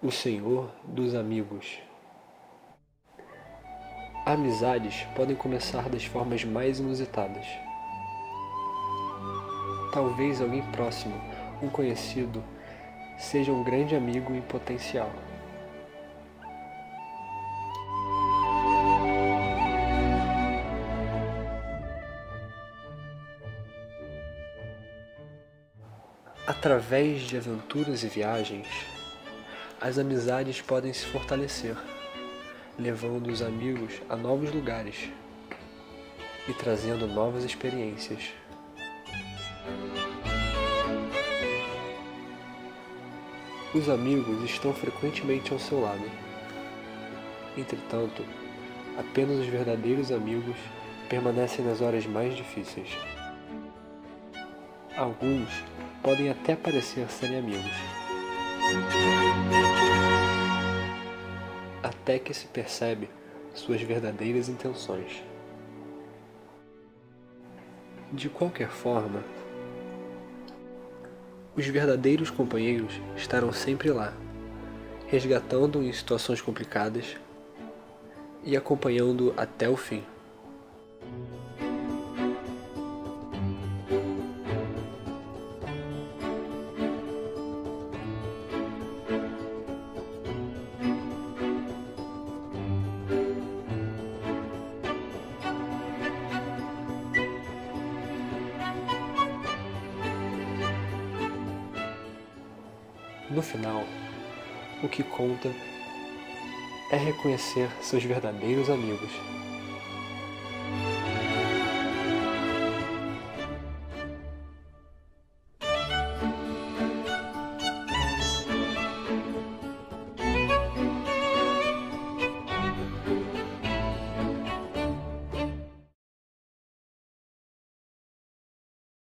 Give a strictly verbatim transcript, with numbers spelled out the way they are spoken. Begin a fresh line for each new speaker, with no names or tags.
O Senhor dos Amigos. Amizades podem começar das formas mais inusitadas. Talvez alguém próximo, um conhecido, seja um grande amigo em potencial. Através de aventuras e viagens, as amizades podem se fortalecer, levando os amigos a novos lugares e trazendo novas experiências. Os amigos estão frequentemente ao seu lado. Entretanto, apenas os verdadeiros amigos permanecem nas horas mais difíceis. Alguns podem até parecer serem amigos, até que se percebe suas verdadeiras intenções. De qualquer forma, os verdadeiros companheiros estarão sempre lá, resgatando em situações complicadas e acompanhando até o fim. No final, o que conta é reconhecer seus verdadeiros amigos